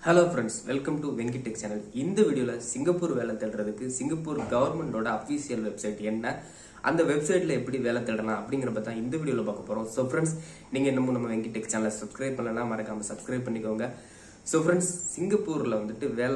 Hello friends, welcome to Venki Tech channel. இந்த வீடியோல Singapore வேலை தேடுறதுக்கு சிங்கப்பூர் கவர்மெண்டோட அபிஷியல் வெப்சைட் என்ன, அந்த வெப்சைட்ல எப்படி வேலை தேடலாம் அப்படிங்கறத தான் இந்த வீடியோல பார்க்க போறோம். சோ फ्रेंड्स, நீங்க இன்னும் நம்ம வெங்கி டெக் சேனலை சப்ஸ்கிரைப் பண்ணலனா மறக்காம சப்ஸ்கிரைப் பண்ணிக்கோங்க. சோ फ्रेंड्स, சிங்கப்பூர்ல வேலை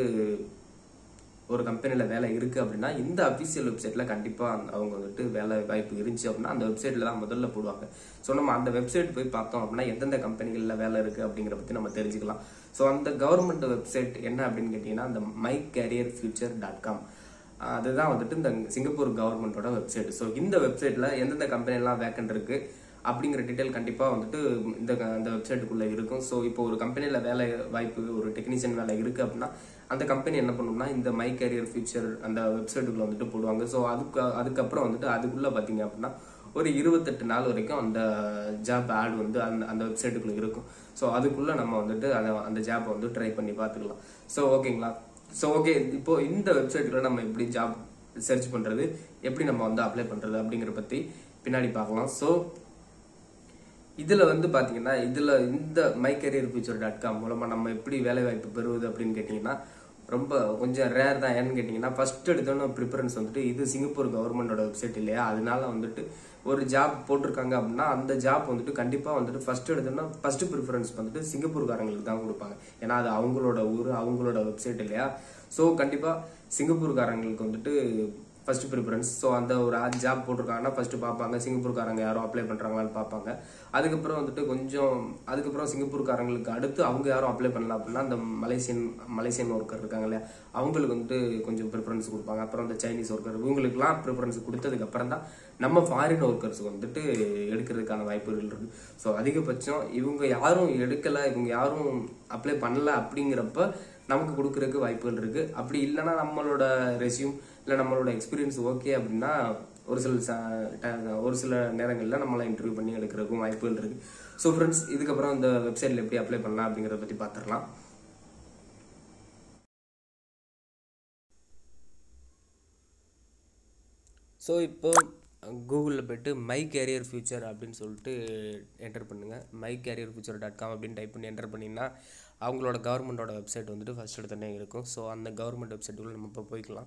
ஒரு கம்பெனில வேலை இருக்கு அப்படின்னா இந்த அபிஷியல் வெப்சைட்ல கண்டிப்பா அவங்க வேலை வாய்ப்பு இருந்துச்சு அப்படின்னா அந்த வெப்சைட்ல தான் முதல்ல போடுவாங்க. ஸோ நம்ம அந்த வெப்சைட் போய் பார்த்தோம் அப்படின்னா எந்தெந்த கம்பெனிகள்ல வேலை இருக்கு அப்படிங்கிற பத்தி நம்ம தெரிஞ்சுக்கலாம். ஸோ அந்த கவர்மெண்ட் வெப்சைட் என்ன அப்படின்னு கேட்டீங்கன்னா அந்த mycareerfuture.com அதுதான் இந்த சிங்கப்பூர் கவர்மெண்டோட வெப்சைட். ஸோ இந்த வெப்சைட்ல எந்தெந்த கம்பெனி எல்லாம் வேக்கன்ட் இருக்கு அப்படிங்கிற டீடைல் கண்டிப்பா அந்த வெப்சைட்டுக்குள்ள இருக்கும். ஸோ இப்போ ஒரு கம்பெனில வேலை வாய்ப்பு ஒரு டெக்னீஷியன் வேலை இருக்கு அப்படின்னா அந்த கம்பெனி என்ன பண்ணும்னா இந்த மை கேரியர் ஃபியூச்சர் அந்த வெப்சைட்டுக்குள்ள போடுவாங்க. ஸோ அதுக்கப்புறம் அதுக்குள்ள பாத்தீங்க அப்படின்னா ஒரு 28 நாள் வரைக்கும் அந்த ஜாப் ஆட் அந்த வெப்சைட்டுக்குள்ள இருக்கும். ஸோ அதுக்குள்ள நம்ம அந்த ஜாப்பை ட்ரை பண்ணி பார்த்துக்கலாம். ஸோ ஓகேங்களா. ஸோ ஓகே, இப்போ இந்த வெப்சைட்டுக்குள்ள நம்ம எப்படி ஜாப் சர்ச் பண்றது, எப்படி நம்ம அப்ளை பண்றது அப்படிங்கிற பத்தி பின்னாடி பார்க்கலாம். ஸோ இதுல பாத்தீங்கன்னா இந்த mycareerfuture.com மூலமா நம்ம எப்படி வேலை வாய்ப்பு பெறுவது அப்படின்னு கேட்டீங்கன்னா ரொம்ப கொஞ்சம் ரேர் தான். ஏன்னு கேட்டீங்கன்னா ஃபர்ஸ்ட் எடுத்தோன்னு ப்ரிஃபரன்ஸ் இது சிங்கப்பூர் கவர்மெண்டோட வெப்சைட் இல்லையா, அதனால ஒரு ஜாப் போட்டிருக்காங்க அப்படின்னா அந்த ஜாப் கண்டிப்பா ஃபர்ஸ்ட் எடுத்தோம்னா ஃபர்ஸ்ட் ப்ரிஃபரன்ஸ் சிங்கப்பூர்காரங்களுக்கு தான் கொடுப்பாங்க. ஏன்னா அது அவங்களோட ஊர், அவங்களோட வெப்சைட் இல்லையா. ஸோ கண்டிப்பா சிங்கப்பூர்காரங்களுக்கு ஃபர்ஸ்ட் ப்ரிஃபரன்ஸ். ஸோ அந்த ஒரு ஜாப் போட்டிருக்காங்கன்னா ஃபர்ஸ்ட் பார்ப்பாங்க சிங்கப்பூர்காரங்க யாரும் அப்ளை பண்றாங்களான்னு பார்ப்பாங்க. அதுக்கப்புறம் அதுக்கப்புறம் சிங்கப்பூர்காரங்களுக்கு அடுத்து அவங்க யாரும் அப்ளை பண்ணலாம் அப்படின்னா அந்த மலேசியன் ஒர்க்கர் இருக்காங்க இல்லையா, அவங்களுக்கு கொஞ்சம் ப்ரிஃபரன்ஸ் கொடுப்பாங்க. அப்புறம் இந்த சைனீஸ் ஒர்க்கர் இவங்களுக்குலாம் ப்ரிஃபரன்ஸ் கொடுத்ததுக்கு அப்புறம் தான் நம்ம ஃபாரின் ஒர்க்கர்ஸ் எடுக்கிறதுக்கான வாய்ப்புகள் இருக்கு. ஸோ அதிகபட்சம் இவங்க யாரும் எடுக்கல, இவங்க யாரும் அப்ளை பண்ணல அப்படிங்கிறப்ப நமக்கு கொடுக்கறதுக்கு வாய்ப்புகள் இருக்கு. அப்படி இல்லைன்னா நம்மளோட ரெஸ்யூம் இல்லை நம்மளோட எக்ஸ்பீரியன்ஸ் ஓகே அப்படின்னா ஒரு சில நேரங்கள்ல நம்மள இன்டர்வியூ பண்ணி எடுக்கிறதுக்கும் வாய்ப்புகள் இருக்கு. ஸோ ஃப்ரெண்ட்ஸ், இதுக்கப்புறம் இந்த வெப்சைட்ல எப்படி அப்ளை பண்ணலாம் அப்படிங்கறத பத்தி பார்த்துடலாம். ஸோ இப்போ கூகுளில் போய்ட்டு மை கேரியர் ஃபியூச்சர் அப்படின்னு சொல்லிட்டு என்டர் பண்ணுங்கள். mycareerfuture.com அப்படின்னு டைப் பண்ணி என்டர் பண்ணிங்கன்னா அவங்களோட கவர்மெண்டோட வெப்சைட் ஃபர்ஸ்ட் எடுத்தோடனே இருக்கும். ஸோ அந்த கவர்மெண்ட் வெப்சைட்டுக்குள்ள நம்ம இப்போ போய்க்கலாம்.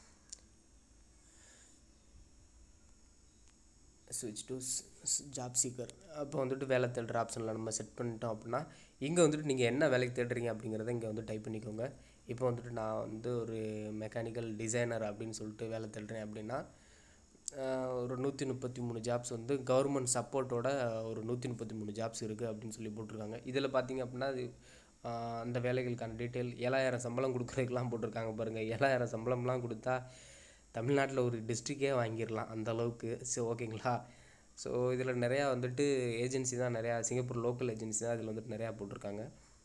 ஸ்விட்ச் டு ஜாப் சீக்கர். அப்போ வேலை தேடுற ஆப்ஷனில் நம்ம செட் பண்ணிட்டோம் அப்படின்னா இங்கே நீங்கள் என்ன வேலைக்கு தேடுறீங்க அப்படிங்கிறத இங்கே டைப் பண்ணிக்கோங்க. இப்போ நான் ஒரு மெக்கானிக்கல் டிசைனர் அப்படின்னு சொல்லிட்டு வேலை தேடுறேன் அப்படின்னா ஒரு 133 ஜாப்ஸ் கவர்மெண்ட் சப்போர்ட்டோட ஒரு 133 ஜாப்ஸ் இருக்குது அப்படின்னு சொல்லி போட்டிருக்காங்க. இதில் பார்த்தீங்க அப்படின்னா அந்த வேலைகளுக்கான டீட்டெயில் 7000 சம்பளம் கொடுக்குறதுக்கெலாம் போட்டிருக்காங்க பாருங்கள். 7000 சம்பளம்லாம் கொடுத்தா தமிழ்நாட்டில் ஒரு டிஸ்ட்ரிக்டே வாங்கிடலாம் அந்த அளவுக்கு. ஸோ ஓகேங்களா. ஸோ இதில் நிறையா ஏஜென்சி தான், நிறையா சிங்கப்பூர் லோக்கல் ஏஜென்சி தான் இதில் நிறையா போட்டிருக்காங்க.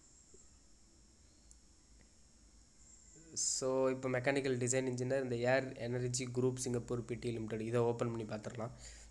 ஸோ இப்போ மெக்கானிக்கல் டிசைன் இன்ஜினியர் இந்த air energy group Singapore PT limited இதை ஓப்பன் பண்ணி பார்த்துடலாம்.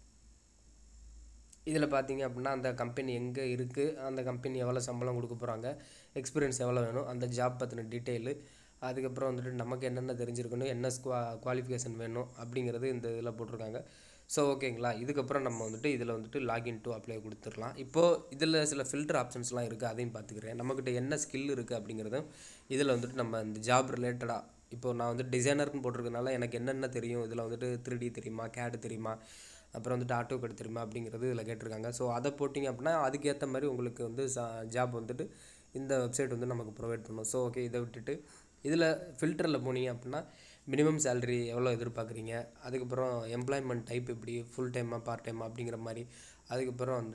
இதில் பார்த்தீங்க அப்படின்னா அந்த கம்பெனி எங்கே இருக்குது, அந்த கம்பெனி எவ்வளோ சம்பளம் கொடுக்க போகிறாங்க, எக்ஸ்பீரியன்ஸ் எவ்வளோ வேணும், அந்த ஜாப் பற்றின டீட்டெயிலு, அதுக்கப்புறம் நமக்கு என்னென்ன தெரிஞ்சிருக்கணும், என்ன குவாலிஃபிகேஷன் வேணும் அப்படிங்கிறது இந்த இதில் போட்டிருக்காங்க. ஸோ ஓகேங்களா. இதுக்கப்புறம் நம்ம இதில் லாகின் டு அப்ளை கொடுத்துடலாம். இப்போது இதில் சில ஃபில்டர் ஆப்ஷன்ஸ்லாம் இருக்குது, அதையும் பார்த்துக்கிறேன். நம்மக்கிட்ட என்ன ஸ்கில் இருக்குது அப்படிங்கிறதும் இதில் நம்ம இந்த ஜாப் ரிலேட்டடாக இப்போ நான் டிசைனர்னு போட்டிருக்கனால எனக்கு என்னென்ன தெரியும், இதில் 3D தெரியுமா, கேடு தெரியுமா, அப்புறம் ஆட்டோகேட் தெரியுமா அப்படிங்கிறது இதில் கேட்டிருக்காங்க. ஸோ அதை போட்டிங்க அப்படின்னா அதுக்கேற்ற மாதிரி உங்களுக்கு ஜாப் இந்த வெப்சைட் நமக்கு ப்ரொவைட் பண்ணும். ஸோ ஓகே, இதை விட்டுட்டு இதில் ஃபில்டரில் போனீங்க அப்படின்னா மினிமம் சேலரி எவ்வளோ எதிர்பார்க்குறீங்க, அதுக்கப்புறம் எம்ப்ளாய்மெண்ட் டைப் எப்படி, ஃபுல் டைமா பார்ட் டைமா அப்படிங்கிற மாதிரி, அதுக்கப்புறம்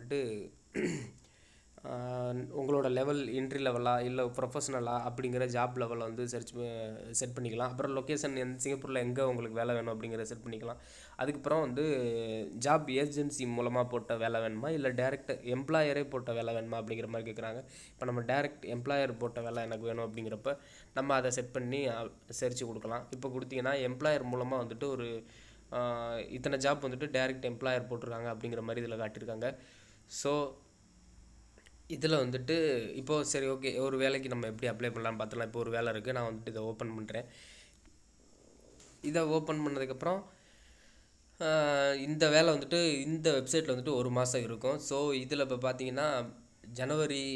உங்களோட லெவல் என்ட்ரி லெவலா இல்லை ப்ரொஃபஷனலா அப்படிங்கிற ஜாப் லெவலை செட் பண்ணிக்கலாம். அப்புறம் லொக்கேஷன் சிங்கப்பூரில் எங்கே உங்களுக்கு வேலை வேணும் அப்படிங்கிறத செட் பண்ணிக்கலாம். அதுக்கப்புறம் ஜாப் ஏஜென்சி மூலமாக போட்ட வேலை வேணுமா இல்லை டேரெக்ட் எம்ப்ளாயரே போட்ட வேலை வேணுமா அப்படிங்கிற மாதிரி கேட்குறாங்க. இப்போ நம்ம டேரெக்ட் எம்ப்ளாயர் போட்ட வேலை எனக்கு வேணும் அப்படிங்கிறப்ப நம்ம அதை செட் பண்ணி சர்ச் கொடுக்கலாம். இப்போ கொடுத்தீங்கன்னா எம்ப்ளாயர் மூலமாக ஒரு இத்தனை ஜாப் டேரெக்ட் எம்ப்ளாயர் போட்டிருக்காங்க அப்படிங்கிற மாதிரி இதில் காட்டியிருக்காங்க. ஸோ இதில் இப்போது சரி ஓகே, ஒரு வேலைக்கு நம்ம எப்படி அப்ளை பண்ணலான்னு பார்த்துலாம். இப்போ ஒரு வேலை இருக்குது, நான் இதை ஓப்பன் பண்ணுறேன். இதை ஓப்பன் பண்ணதுக்கப்புறம் இந்த வேலை இந்த வெப்சைட்டில் ஒரு மாதம் இருக்கும். ஸோ இதில் இப்போ பார்த்தீங்கன்னா ஜனவரி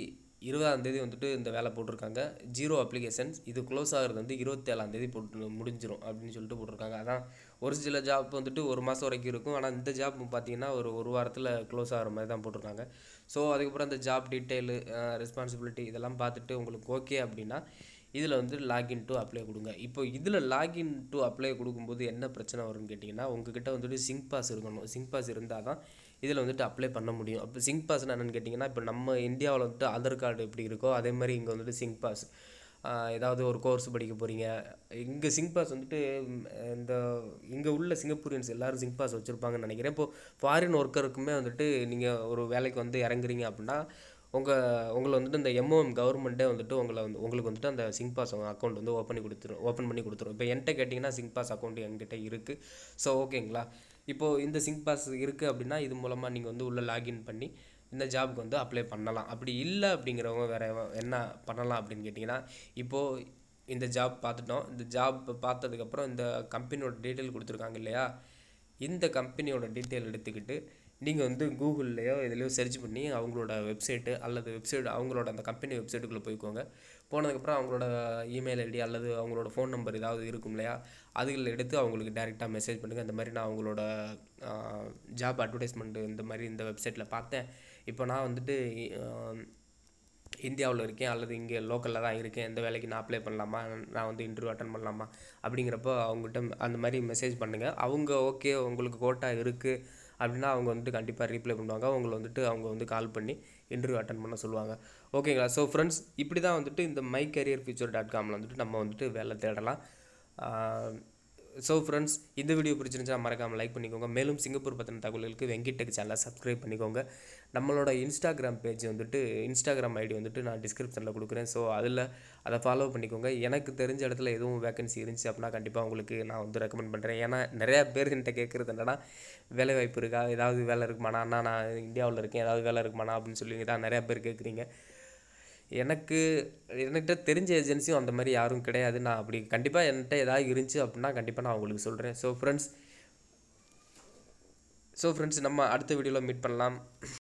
20ஆம் தேதி வந்துட்டு இந்த வேலை போட்டிருக்காங்க. 0 அப்ளிகேஷன்ஸ். இது க்ளோஸ் ஆகிறது வந்து 27ஆம் தேதி போட்டு முடிஞ்சிடும் அப்படின்னு சொல்லிட்டு போட்டிருக்காங்க. அதான் ஒரு சில ஜாப் வந்துட்டு 1 மாதம் வரைக்கும் இருக்கும். ஆனால் இந்த ஜாப் பார்த்தீங்கன்னா ஒரு வாரத்தில் க்ளோஸ் ஆகிற மாதிரி தான் போட்டிருக்காங்க. ஸோ அதுக்கப்புறம் அந்த ஜாப் டீட்டெயிலு, ரெஸ்பான்சிபிலிட்டி இதெல்லாம் பார்த்துட்டு உங்களுக்கு ஓகே அப்படின்னா இதில் வந்து லாகின் டு அப்ளை கொடுங்க. இப்போ இதில் லாகின் டு அப்ளை கொடுக்கும்போது என்ன பிரச்சனை வரும்னு கேட்டிங்கன்னா, உங்ககிட்ட வந்துட்டு சிங்க் பாஸ் இருக்கணும். சிங்க் பாஸ் இருந்தால் தான் இதில் வந்துட்டு அப்ளை பண்ண முடியும். அப்போ சிங்க் பாஸ்னால் என்னென்னு கேட்டிங்கன்னா, இப்போ நம்ம இந்தியாவில் வந்துட்டு ஆதார் கார்டு எப்படி இருக்கோ அதே மாதிரி இங்கே வந்துட்டு சிங்க் பாஸ். ஏதாவது ஒரு கோர்ஸ் படிக்க போகிறீங்க, இங்கே சிங்க் பாஸ் வந்துட்டு இந்த இங்கே உள்ள சிங்கப்பூரியன்ஸ் எல்லோரும் சிங்க் பாஸ் வச்சுருப்பாங்கன்னு நினைக்கிறேன். இப்போது ஃபாரின் ஒர்க்கருக்குமே வந்துட்டு நீங்கள் ஒரு வேலைக்கு வந்து இறங்குறீங்க அப்படின்னா உங்களை வந்துட்டு இந்த MOM கவர்மெண்ட்டே வந்துட்டு உங்களுக்கு வந்துட்டு அந்த சிங்க் பாஸ் அக்கௌண்ட் வந்து ஓப்பன் பண்ணி கொடுத்துரும். இப்போ என்கிட்ட கேட்டிங்கன்னா சிங்க் பாஸ் அக்கௌண்ட் என்கிட்ட இருக்குது. ஸோ ஓகேங்களா, இப்போது இந்த சிங்க் பாஸ் இருக்குது அப்படின்னா இது மூலமாக நீங்கள் வந்து உள்ளே லாகின் பண்ணி இந்த ஜாபுக்கு வந்து அப்ளை பண்ணலாம். அப்படி இல்லை அப்படிங்கிறவங்க வேறு என்ன பண்ணலாம் அப்படின்னு கேட்டிங்கன்னா, இப்போது இந்த ஜாப் பார்த்துட்டோம். இந்த ஜாப் பார்த்ததுக்கப்புறம் இந்த கம்பெனியோட டீட்டெயில் கொடுத்துருக்காங்க இல்லையா, இந்த கம்பெனியோட டீட்டெயில் எடுத்துக்கிட்டு நீங்கள் வந்து கூகுள்லையோ இதுலையோ சர்ச் பண்ணி அவங்களோட வெப்சைட்டு அல்லது அவங்களோட அந்த கம்பெனி வெப்சைட்டுக்குள்ளே போய்க்கோங்க. போனதுக்கப்புறம் அவங்களோட இமெயில் ஐடி அல்லது அவங்களோட ஃபோன் நம்பர் ஏதாவது இருக்கும் இல்லையா, அதுகளில் எடுத்து அவங்களுக்கு டேரெக்டாக மெசேஜ் பண்ணுங்கள். இந்த மாதிரி நான் அவங்களோட ஜாப் அட்வர்டைஸ்மெண்ட்டு இந்த மாதிரி இந்த வெப்சைட்டில் பார்த்தேன். இப்போ நான் வந்துட்டு இந்தியாவில் இருக்கேன் அல்லது இங்கே லோக்கலில் தான் இருக்கேன், இந்த வேலைக்கு நான் அப்ளை பண்ணலாமா, நான் வந்து இன்டர்வியூ அட்டன் பண்ணலாமா அப்படிங்கிறப்போ அவங்ககிட்ட அந்த மாதிரி மெசேஜ் பண்ணுங்கள். அவங்க ஓகே உங்களுக்கு கோட்டா இருக்குது அப்படின்னா அவங்க வந்துட்டு கண்டிப்பாக ரீப்ளை பண்ணுவாங்க. அவங்க வந்து கால் பண்ணி இன்டர்வியூ அட்டன் பண்ண சொல்லுவாங்க. ஓகேங்களா. ஸோ ஃப்ரெண்ட்ஸ், இப்படி தான் வந்துட்டு இந்த mycareerfuture.comல வந்துட்டு நம்ம வந்துட்டு வேலை தேடலாம். ஸோ ஃப்ரெண்ட்ஸ், இந்த வீடியோ பிடிச்சிருந்துச்சா மறக்காமல் லைக் பண்ணிக்கோங்க. மேலும் சிங்கப்பூர் பற்றின தகவல்களுக்கு வெங்கிடெக் சேனலை சப்ஸ்கிரைப் பண்ணிக்கோங்க. நம்மளோட இன்ஸ்டாகிராம் பேஜ் வந்துட்டு இன்ஸ்டாகிராம் ஐடி வந்துட்டு நான் டிஸ்கிரிப்ஷனில் கொடுக்குறேன். ஸோ அதை ஃபாலோ பண்ணிக்கோங்க. எனக்கு தெரிஞ்ச இடத்துல எதுவும் வேகன்சி இருந்துச்சு அப்படின்னா கண்டிப்பாக உங்களுக்கு நான் வந்து ரெக்கமெண்ட் பண்ணுறேன். ஏன்னா நிறையா பேர் என்கிட்ட கேட்குறது என்னன்னா, வேலை வாய்ப்பு இருக்கா, ஏதாவது வேலை இருக்குமாண்ணா, அண்ணா நான் இந்தியாவில் இருக்கேன் ஏதாவது வேலை இருக்குமாண்ணா அப்படின்னு சொல்லி தான் நிறையா பேர் கேட்குறீங்க. என்கிட்ட தெரிஞ்ச ஏஜென்சியும் அந்த மாதிரி யாரும் கிடையாது. நான் அப்படி கண்டிப்பாக என்கிட்ட ஏதாவது இருந்துச்சு அப்படின்னா கண்டிப்பாக நான் உங்களுக்கு சொல்கிறேன். ஸோ ஃப்ரெண்ட்ஸ் நம்ம அடுத்த வீடியோவில் மீட் பண்ணலாம்.